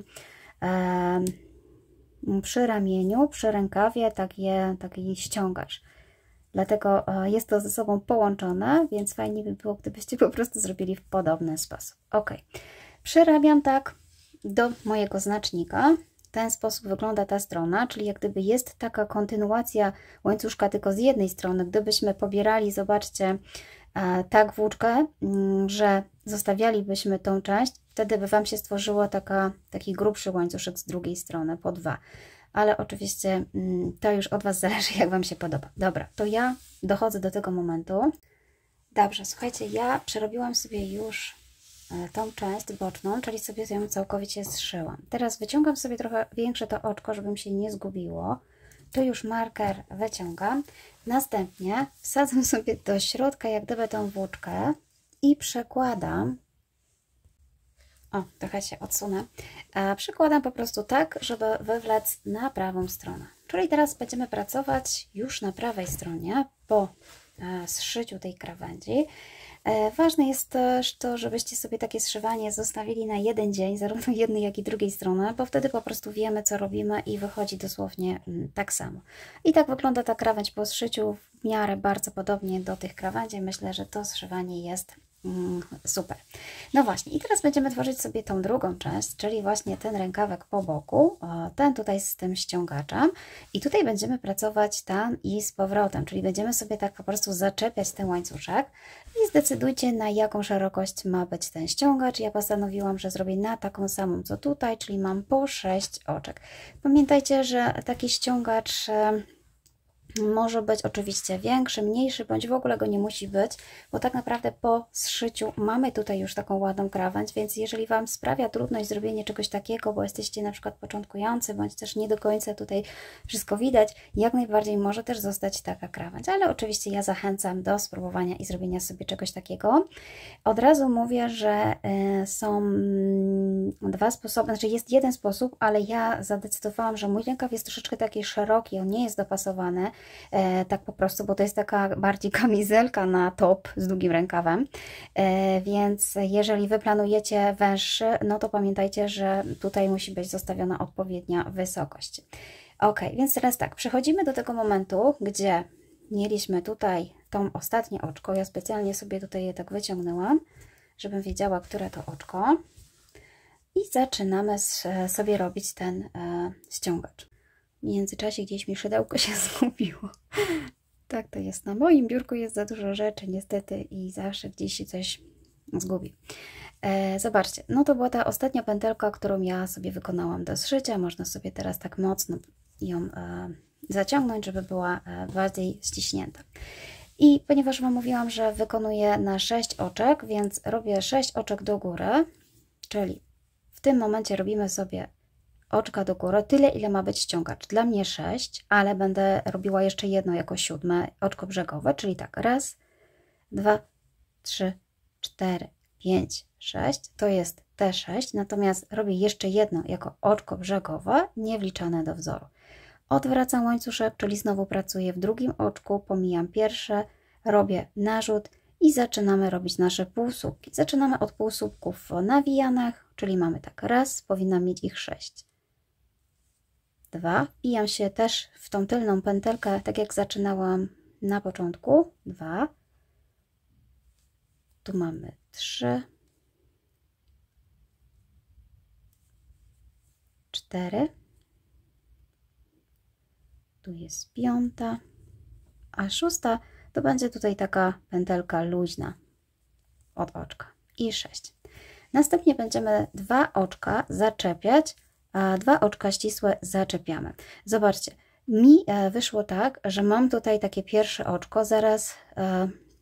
przy ramieniu, przy rękawie taki ściągacz. Dlatego jest to ze sobą połączone, więc fajnie by było, gdybyście po prostu zrobili w podobny sposób. Ok, przyrabiam tak do mojego znacznika. W ten sposób wygląda ta strona, czyli jak gdyby jest taka kontynuacja łańcuszka tylko z jednej strony. Gdybyśmy pobierali, zobaczcie, tak włóczkę, że zostawialibyśmy tą część, wtedy by Wam się stworzyło taki grubszy łańcuszek z drugiej strony, po 2. Ale oczywiście to już od Was zależy, jak Wam się podoba. Dobra, to ja dochodzę do tego momentu. Dobrze, słuchajcie, ja przerobiłam sobie już tą część boczną, czyli sobie ją całkowicie zszyłam. Teraz wyciągam sobie trochę większe to oczko, żeby mi się nie zgubiło. Tu już marker wyciągam. Następnie wsadzam sobie do środka jak gdyby tą włóczkę i przekładam. O, trochę się odsunę. Przekładam po prostu tak, żeby wywlec na prawą stronę. Czyli teraz będziemy pracować już na prawej stronie po zszyciu tej krawędzi. Ważne jest też to, żebyście sobie takie zszywanie zostawili na jeden dzień, zarówno jednej, jak i drugiej strony, bo wtedy po prostu wiemy, co robimy i wychodzi dosłownie tak samo. I tak wygląda ta krawędź po zszyciu, w miarę bardzo podobnie do tych krawędzi. Myślę, że to zszywanie jest super. No właśnie, i teraz będziemy tworzyć sobie tą drugą część, czyli właśnie ten rękawek po boku, ten tutaj z tym ściągaczem i tutaj będziemy pracować tam i z powrotem, czyli będziemy sobie tak po prostu zaczepiać ten łańcuszek i zdecydujcie, na jaką szerokość ma być ten ściągacz. Ja postanowiłam, że zrobię na taką samą co tutaj, czyli mam po 6 oczek. Pamiętajcie, że taki ściągacz może być oczywiście większy, mniejszy, bądź w ogóle go nie musi być, bo tak naprawdę po zszyciu mamy tutaj już taką ładną krawędź, więc jeżeli Wam sprawia trudność zrobienie czegoś takiego, bo jesteście na przykład początkujący, bądź też nie do końca tutaj wszystko widać, jak najbardziej może też zostać taka krawędź, ale oczywiście ja zachęcam do spróbowania i zrobienia sobie czegoś takiego. Od razu mówię, że są dwa sposoby, znaczy jest jeden sposób, ale ja zadecydowałam, że mój rękaw jest troszeczkę taki szeroki, on nie jest dopasowany, tak po prostu, bo to jest taka bardziej kamizelka na top z długim rękawem, więc jeżeli Wy planujecie węższy, no to pamiętajcie, że tutaj musi być zostawiona odpowiednia wysokość. Ok, więc teraz tak, przechodzimy do tego momentu, gdzie mieliśmy tutaj tą ostatnie oczko. Ja specjalnie sobie tutaj je tak wyciągnęłam, żebym wiedziała, które to oczko. I zaczynamy sobie robić ten ściągacz. W międzyczasie gdzieś mi szydełko się zgubiło. Tak to jest. Na moim biurku jest za dużo rzeczy niestety i zawsze gdzieś się coś zgubi. Zobaczcie, no to była ta ostatnia pętelka, którą ja sobie wykonałam do zszycia. Można sobie teraz tak mocno ją zaciągnąć, żeby była bardziej ściśnięta. I ponieważ Wam mówiłam, że wykonuję na 6 oczek, więc robię 6 oczek do góry, czyli w tym momencie robimy sobie oczka do góry, tyle ile ma być ściągacz. Dla mnie 6, ale będę robiła jeszcze jedno jako 7 oczko brzegowe, czyli tak, raz, 2, 3, 4, 5, 6, to jest te 6, natomiast robię jeszcze jedno jako oczko brzegowe, nie wliczane do wzoru. Odwracam łańcuszek, czyli znowu pracuję w drugim oczku, pomijam pierwsze, robię narzut i zaczynamy robić nasze półsłupki. Zaczynamy od półsłupków nawijanych, czyli mamy tak, raz, powinnam mieć ich 6. 2, wbijam się też w tą tylną pętelkę, tak jak zaczynałam na początku, 2, tu mamy 3, 4, tu jest 5, a 6 to będzie tutaj taka pętelka luźna od oczka i 6. Następnie będziemy 2 oczka zaczepiać, a 2 oczka ścisłe zaczepiamy. Zobaczcie, mi wyszło tak, że mam tutaj takie pierwsze oczko, zaraz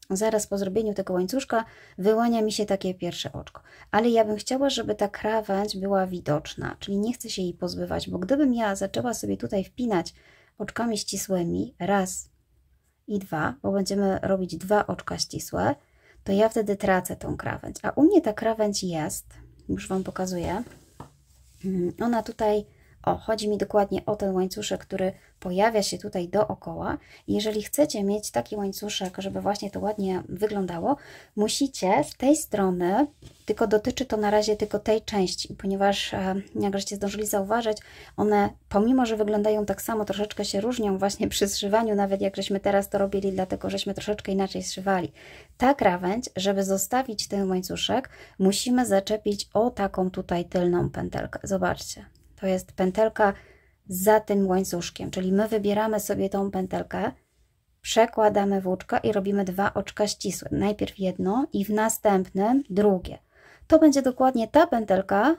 zaraz po zrobieniu tego łańcuszka wyłania mi się takie pierwsze oczko. Ale ja bym chciała, żeby ta krawędź była widoczna, czyli nie chcę się jej pozbywać, bo gdybym ja zaczęła sobie tutaj wpinać oczkami ścisłymi, raz i dwa, bo będziemy robić 2 oczka ścisłe, to ja wtedy tracę tą krawędź. A u mnie ta krawędź jest, już Wam pokazuję, ona tutaj, chodzi mi dokładnie o ten łańcuszek, który pojawia się tutaj dookoła. Jeżeli chcecie mieć taki łańcuszek, żeby właśnie to ładnie wyglądało, musicie z tej strony, tylko dotyczy to na razie tylko tej części, ponieważ jak żeście zdążyli zauważyć, one pomimo, że wyglądają tak samo, troszeczkę się różnią właśnie przy zszywaniu, nawet jak żeśmy teraz to robili, dlatego żeśmy troszeczkę inaczej zszywali. Ta krawędź, żeby zostawić ten łańcuszek, musimy zaczepić o taką tutaj tylną pętelkę. Zobaczcie. To jest pętelka za tym łańcuszkiem, czyli my wybieramy sobie tą pętelkę, przekładamy włóczka i robimy 2 oczka ścisłe. Najpierw jedno i w następnym drugie. To będzie dokładnie ta pętelka,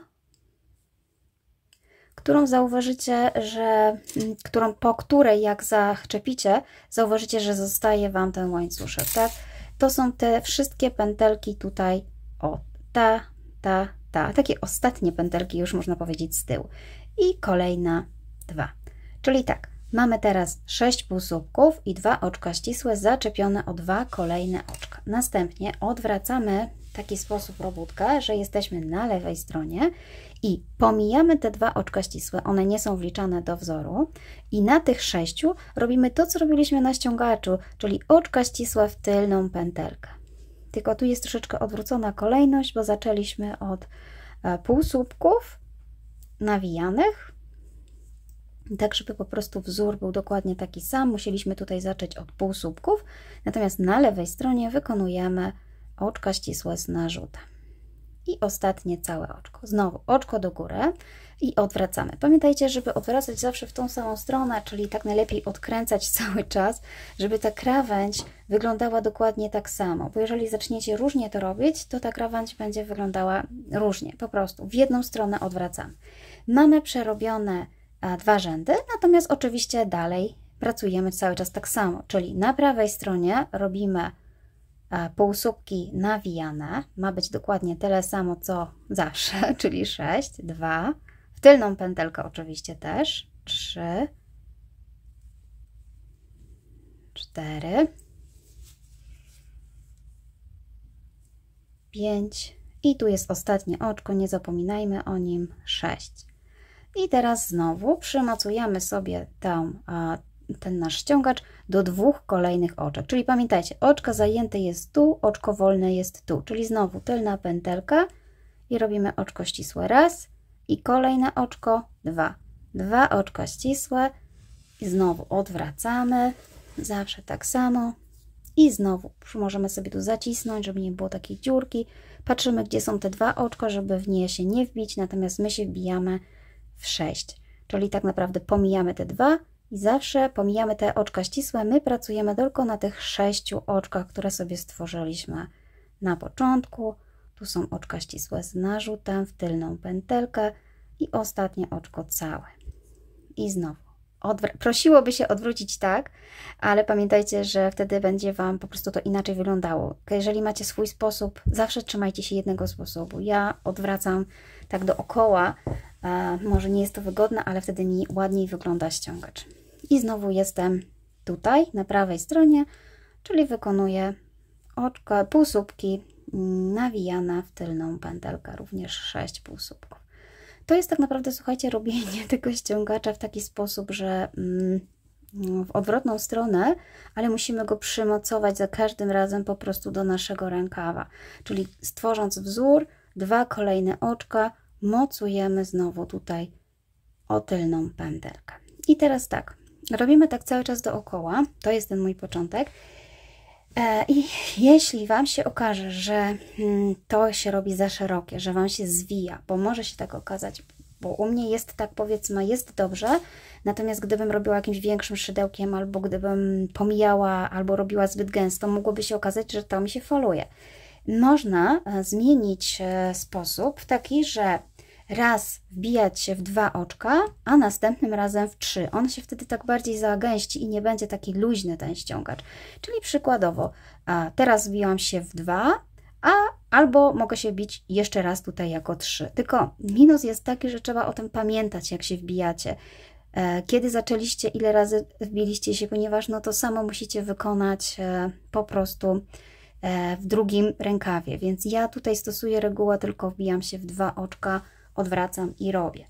którą zauważycie, że po której jak zaczepicie, zauważycie, że zostaje Wam ten łańcuszek, tak? To są te wszystkie pętelki tutaj, takie ostatnie pętelki już można powiedzieć z tyłu. I kolejne 2. Czyli tak, mamy teraz 6 półsłupków i 2 oczka ścisłe zaczepione o 2 kolejne oczka. Następnie odwracamy w taki sposób robótkę, że jesteśmy na lewej stronie i pomijamy te 2 oczka ścisłe, one nie są wliczane do wzoru i na tych 6 robimy to, co robiliśmy na ściągaczu, czyli oczka ścisłe w tylną pętelkę. Tylko tu jest troszeczkę odwrócona kolejność, bo zaczęliśmy od półsłupków nawijanych, tak żeby po prostu wzór był dokładnie taki sam. Musieliśmy tutaj zacząć od półsłupków, natomiast na lewej stronie wykonujemy oczka ścisłe z narzutem. I ostatnie całe oczko. Znowu oczko do góry i odwracamy. Pamiętajcie, żeby odwracać zawsze w tą samą stronę, czyli tak najlepiej odkręcać cały czas, żeby ta krawędź wyglądała dokładnie tak samo, bo jeżeli zaczniecie różnie to robić, to ta krawędź będzie wyglądała różnie, po prostu w jedną stronę odwracamy. Mamy przerobione 2 rzędy, natomiast oczywiście dalej pracujemy cały czas tak samo, czyli na prawej stronie robimy półsłupki nawijane, ma być dokładnie tyle samo co zawsze, czyli 6, 2, w tylną pętelkę oczywiście też, 3, 4, 5 i tu jest ostatnie oczko, nie zapominajmy o nim, 6. I teraz znowu przymocujemy sobie ten nasz ściągacz do 2 kolejnych oczek, czyli pamiętajcie, oczko zajęte jest tu, oczko wolne jest tu, czyli znowu tylna pętelka i robimy oczko ścisłe raz i kolejne oczko 2, 2 oczka ścisłe i znowu odwracamy, zawsze tak samo i znowu możemy sobie tu zacisnąć, żeby nie było takiej dziurki, patrzymy gdzie są te 2 oczka, żeby w nie się nie wbić, natomiast my się wbijamy w 6, czyli tak naprawdę pomijamy te 2 i zawsze pomijamy te oczka ścisłe, my pracujemy tylko na tych 6 oczkach, które sobie stworzyliśmy na początku. Tu są oczka ścisłe z narzutem w tylną pętelkę i ostatnie oczko całe. I znowu, prosiłoby się odwrócić tak, ale pamiętajcie, że wtedy będzie Wam po prostu to inaczej wyglądało. Jeżeli macie swój sposób, zawsze trzymajcie się jednego sposobu. Ja odwracam tak dookoła, może nie jest to wygodne, ale wtedy mi ładniej wygląda ściągacz. I znowu jestem tutaj na prawej stronie, czyli wykonuję oczka, półsłupki nawijane w tylną pętelkę, również 6 półsłupków. To jest tak naprawdę, słuchajcie, robienie tego ściągacza w taki sposób, że w odwrotną stronę, ale musimy go przymocować za każdym razem po prostu do naszego rękawa. Czyli stworząc wzór, 2 kolejne oczka, mocujemy znowu tutaj o tylną pętelkę. I teraz tak, robimy tak cały czas dookoła, to jest ten mój początek. I jeśli Wam się okaże, że to się robi za szerokie, że Wam się zwija, bo może się tak okazać, bo u mnie jest tak, powiedzmy, jest dobrze, natomiast gdybym robiła jakimś większym szydełkiem, albo gdybym pomijała, albo robiła zbyt gęsto, mogłoby się okazać, że to mi się foluje. Można zmienić sposób w taki, że raz wbijać się w 2 oczka, a następnym razem w 3. On się wtedy tak bardziej zagęści i nie będzie taki luźny ten ściągacz. Czyli przykładowo, teraz wbiłam się w 2, albo mogę się wbić jeszcze raz tutaj jako 3. Tylko minus jest taki, że trzeba o tym pamiętać, jak się wbijacie. Kiedy zaczęliście, ile razy wbiliście się, ponieważ no to samo musicie wykonać po prostu w drugim rękawie. Więc ja tutaj stosuję regułę, tylko wbijam się w 2 oczka, odwracam i robię.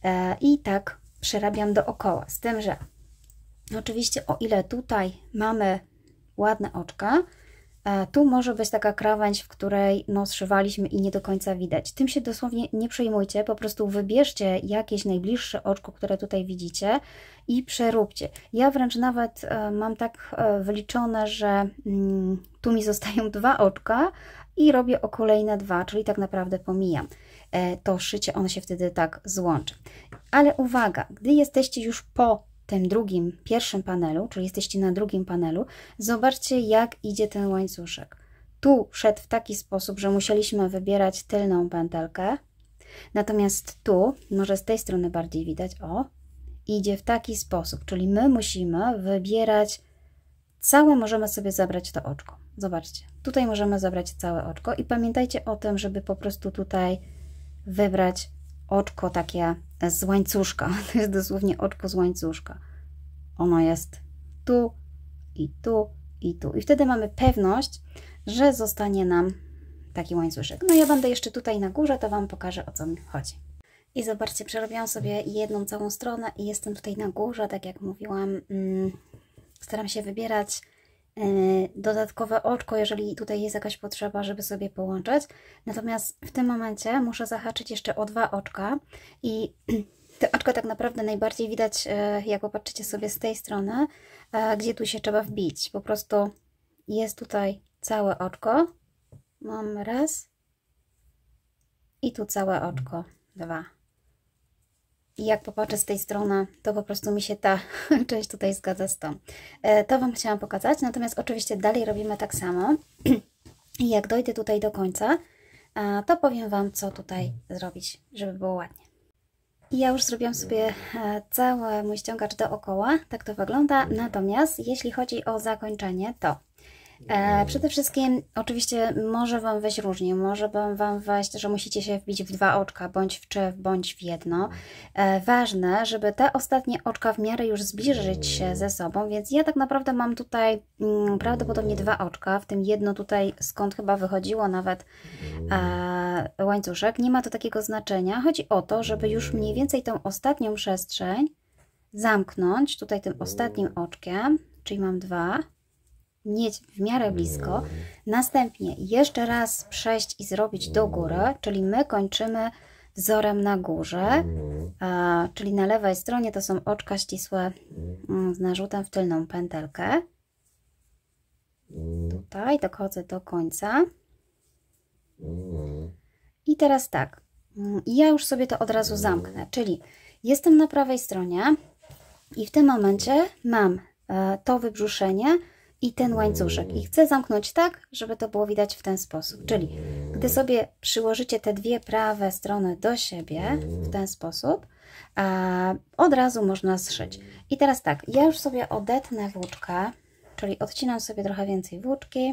I tak przerabiam dookoła. Z tym, że oczywiście o ile tutaj mamy ładne oczka, tu może być taka krawędź, w której no, zszywaliśmy i nie do końca widać. Tym się dosłownie nie przejmujcie, po prostu wybierzcie jakieś najbliższe oczko, które tutaj widzicie i przeróbcie. Ja wręcz nawet mam tak wyliczone, że tu mi zostają 2 oczka i robię o kolejne 2, czyli tak naprawdę pomijam to szycie, ono się wtedy tak złączy. Ale uwaga, gdy jesteście już po tym drugim, pierwszym panelu, czyli jesteście na drugim panelu, zobaczcie, jak idzie ten łańcuszek. Tu szedł w taki sposób, że musieliśmy wybierać tylną pętelkę, natomiast tu, może z tej strony bardziej widać, idzie w taki sposób, czyli my musimy wybierać całe, możemy sobie zabrać to oczko. Zobaczcie, tutaj możemy zabrać całe oczko i pamiętajcie o tym, żeby po prostu tutaj wybrać oczko takie z łańcuszka. To jest dosłownie oczko z łańcuszka. Ono jest tu i tu i tu. I wtedy mamy pewność, że zostanie nam taki łańcuszek. No ja będę jeszcze tutaj na górze, to Wam pokażę, o co mi chodzi. I zobaczcie, przerobiłam sobie jedną całą stronę i jestem tutaj na górze, tak jak mówiłam. Staram się wybierać dodatkowe oczko, jeżeli tutaj jest jakaś potrzeba, żeby sobie połączyć. Natomiast w tym momencie muszę zahaczyć jeszcze o 2 oczka i te oczka tak naprawdę najbardziej widać, jak popatrzycie sobie z tej strony, gdzie tu się trzeba wbić. Po prostu jest tutaj całe oczko, mam raz i tu całe oczko, 2. I jak popatrzę z tej strony, to po prostu mi się ta część tutaj zgadza z tą. To Wam chciałam pokazać, natomiast oczywiście dalej robimy tak samo. I jak dojdę tutaj do końca, to powiem Wam, co tutaj zrobić, żeby było ładnie. I ja już zrobiłam sobie cały mój ściągacz dookoła, tak to wygląda. Natomiast jeśli chodzi o zakończenie, to przede wszystkim oczywiście może Wam wejść różnie, może Wam wejść, że musicie się wbić w 2 oczka, bądź w 3, bądź w 1. Ważne, żeby te ostatnie oczka w miarę już zbliżyć się ze sobą, więc ja tak naprawdę mam tutaj prawdopodobnie 2 oczka, w tym jedno tutaj, skąd chyba wychodziło nawet łańcuszek. Nie ma to takiego znaczenia, chodzi o to, żeby już mniej więcej tą ostatnią przestrzeń zamknąć tutaj tym ostatnim oczkiem, czyli mam 2, mieć w miarę blisko, następnie jeszcze raz przejść i zrobić do góry, czyli my kończymy wzorem na górze, czyli na lewej stronie to są oczka ścisłe z narzutem w tylną pętelkę. Tutaj dochodzę do końca. I teraz tak, ja już sobie to od razu zamknę, czyli jestem na prawej stronie i w tym momencie mam to wybrzuszenie i ten łańcuszek i chcę zamknąć tak, żeby to było widać w ten sposób, czyli gdy sobie przyłożycie te 2 prawe strony do siebie w ten sposób, od razu można zszyć. I teraz tak, ja już sobie odetnę włóczkę, czyli odcinam sobie trochę więcej włóczki,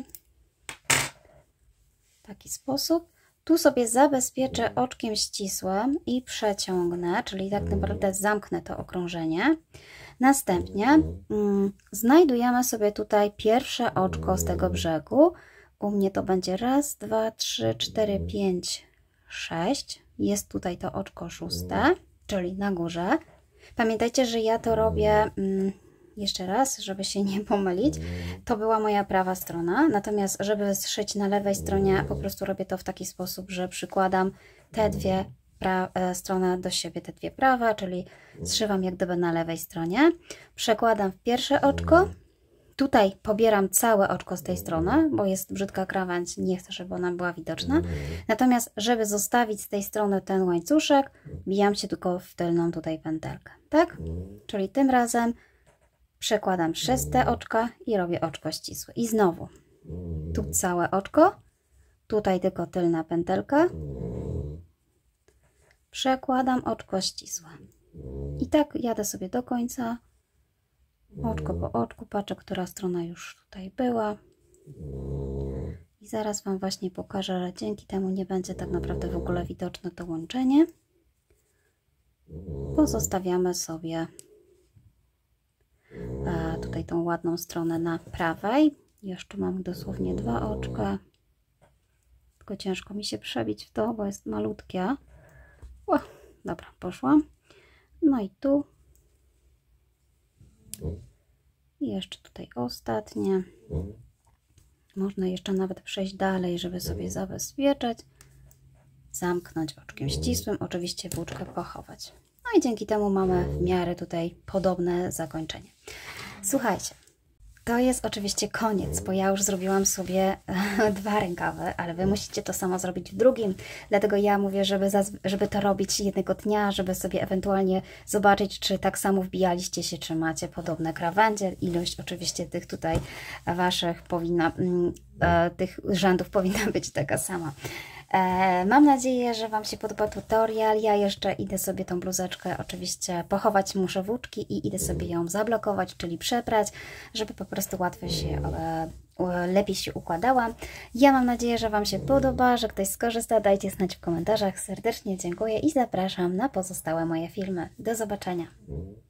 w taki sposób. Tu sobie zabezpieczę oczkiem ścisłym i przeciągnę, czyli tak naprawdę zamknę to okrążenie. Następnie znajdujemy sobie tutaj pierwsze oczko z tego brzegu. U mnie to będzie raz, 2, 3, 4, 5, 6. Jest tutaj to oczko 6, czyli na górze. Pamiętajcie, że ja to robię jeszcze raz, żeby się nie pomylić. To była moja prawa strona, natomiast żeby zszyć na lewej stronie, po prostu robię to w taki sposób, że przykładam te 2 strony do siebie, te 2 prawe, czyli zszywam jak gdyby na lewej stronie, przekładam w pierwsze oczko, tutaj pobieram całe oczko z tej strony, bo jest brzydka krawędź, nie chcę, żeby ona była widoczna, natomiast żeby zostawić z tej strony ten łańcuszek, bijam się tylko w tylną tutaj pętelkę, tak? Czyli tym razem przekładam przez te oczka i robię oczko ścisłe i znowu tu całe oczko, tutaj tylko tylna pętelka, przekładam oczko ścisłe. I tak jadę sobie do końca, oczko po oczku, patrzę, która strona już tutaj była. I zaraz Wam właśnie pokażę, że dzięki temu nie będzie tak naprawdę w ogóle widoczne to łączenie. Pozostawiamy sobie tutaj tą ładną stronę na prawej. Jeszcze mam dosłownie 2 oczka. Tylko ciężko mi się przebić w to, bo jest malutkie. O, dobra, poszłam. No i tu. I jeszcze tutaj ostatnie. Można jeszcze nawet przejść dalej, żeby sobie zabezpieczać. Zamknąć oczkiem ścisłym, oczywiście włóczkę pochować. No i dzięki temu mamy w miarę tutaj podobne zakończenie. Słuchajcie, to jest oczywiście koniec, bo ja już zrobiłam sobie 2 rękawy, ale Wy musicie to samo zrobić w drugim. Dlatego ja mówię, żeby to robić jednego dnia, żeby sobie ewentualnie zobaczyć, czy tak samo wbijaliście się, czy macie podobne krawędzie. Ilość oczywiście tych tutaj Waszych powinna, tych rzędów powinna być taka sama. Mam nadzieję, że Wam się podoba tutorial. Ja jeszcze idę sobie tą bluzeczkę oczywiście pochować, muszę włóczki i idę sobie ją zablokować, czyli przeprać, żeby po prostu łatwo się, lepiej się układała. Ja mam nadzieję, że Wam się podoba, że ktoś skorzysta. Dajcie znać w komentarzach. Serdecznie dziękuję i zapraszam na pozostałe moje filmy. Do zobaczenia.